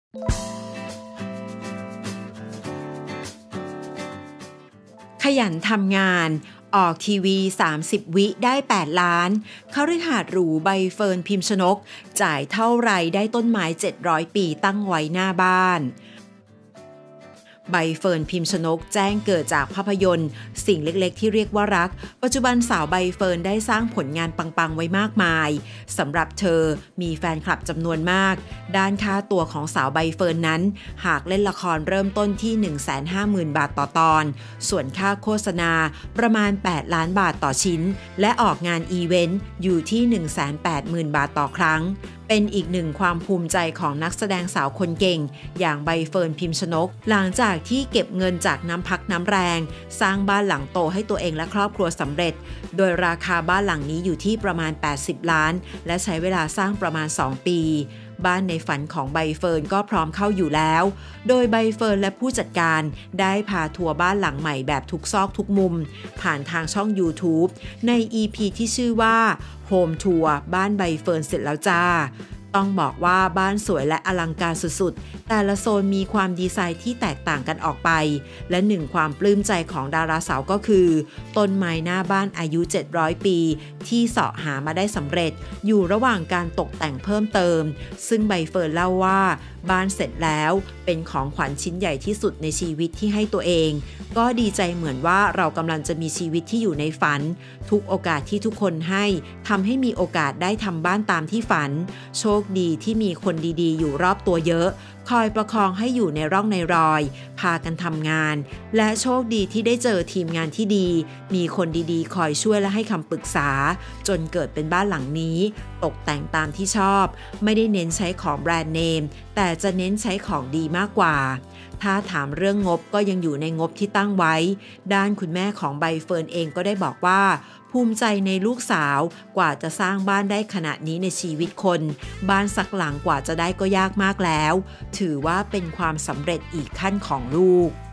ขยันทำงานออกทีวี30วิได้8ล้านคฤหาสน์หรูใบเฟิร์นพิมชนกจ่ายเท่าไรได้ต้นไม้700ปีตั้งไว้หน้าบ้านใบเฟิร์นพิมชนกแจ้งเกิดจากภาพยนตร์สิ่งเล็กๆที่เรียกว่ารักปัจจุบันสาวใบเฟิร์นได้สร้างผลงานปังๆไว้มากมายสำหรับเธอมีแฟนคลับจำนวนมากด้านค่าตัวของสาวใบเฟิร์นนั้นหากเล่นละครเริ่มต้นที่ 150,000 บาทต่อตอนส่วนค่าโฆษณาประมาณ8ล้านบาทต่อชิ้นและออกงานอีเวนต์อยู่ที่ 180,000 บาทต่อครั้งเป็นอีกหนึ่งความภูมิใจของนักแสดงสาวคนเก่งอย่างใบเฟิร์นพิมชนกหลังจากที่เก็บเงินจากน้ำพักน้ำแรงสร้างบ้านหลังโตให้ตัวเองและครอบครัวสำเร็จโดยราคาบ้านหลังนี้อยู่ที่ประมาณ80ล้านและใช้เวลาสร้างประมาณ2ปีบ้านในฝันของใบเฟิร์นก็พร้อมเข้าอยู่แล้วโดยใบเฟิร์นและผู้จัดการได้พาทัวร์บ้านหลังใหม่แบบทุกซอกทุกมุมผ่านทางช่อง YouTube ใน EP ที่ชื่อว่าโฮมทัวร์บ้านใบเฟิร์นเสร็จแล้วจ้าต้องบอกว่าบ้านสวยและอลังการสุดๆแต่ละโซนมีความดีไซน์ที่แตกต่างกันออกไปและหนึ่งความปลื้มใจของดาราสาวก็คือต้นไม้หน้าบ้านอายุ700ปีที่เสาะหามาได้สำเร็จอยู่ระหว่างการตกแต่งเพิ่มเติมซึ่งใบเฟิร์นเล่าว่าบ้านเสร็จแล้วเป็นของขวัญชิ้นใหญ่ที่สุดในชีวิตที่ให้ตัวเองก็ดีใจเหมือนว่าเรากำลังจะมีชีวิตที่อยู่ในฝันทุกโอกาสที่ทุกคนให้ทำให้มีโอกาสได้ทำบ้านตามที่ฝันโชคดีที่มีคนดีๆอยู่รอบตัวเยอะคอยประคองให้อยู่ในร่องในรอยพากันทำงานและโชคดีที่ได้เจอทีมงานที่ดีมีคนดีๆคอยช่วยและให้คำปรึกษาจนเกิดเป็นบ้านหลังนี้ตกแต่งตามที่ชอบไม่ได้เน้นใช้ของแบรนด์เนมแต่จะเน้นใช้ของดีมากกว่าถ้าถามเรื่องงบก็ยังอยู่ในงบที่ตั้งไว้ด้านคุณแม่ของใบเฟิร์นเองก็ได้บอกว่าภูมิใจในลูกสาวกว่าจะสร้างบ้านได้ขนาดนี้ในชีวิตคนบ้านสักหลังกว่าจะได้ก็ยากมากแล้วถือว่าเป็นความสำเร็จอีกขั้นของลูก